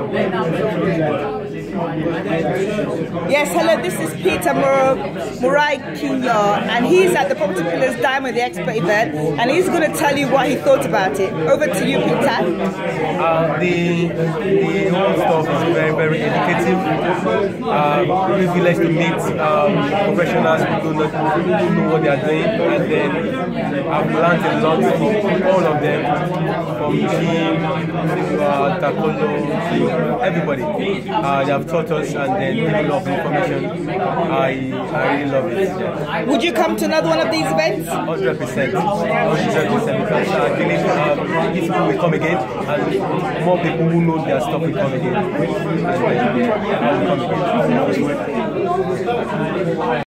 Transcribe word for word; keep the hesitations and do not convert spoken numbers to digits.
Yes, hello, this is Peter Morakinyo, and he's at the Property Pillars Dine, the expert event, and he's going to tell you what he thought about it. Over to you, Peter. Uh, the the whole stuff is very, very educative. Uh, privileged to meet um, professionals who do not who know what they are doing, and then I've learned a lot from all of them, from Jim to uh, Takolo to everybody. Uh, they have taught us and then given a lot of information. I I really love it. Yeah. Would you come to another one of these events? Hundred percent, hundred percent. Because I believe um, these people will come again, and more people who know their stuff will come again. And, uh, I will come again.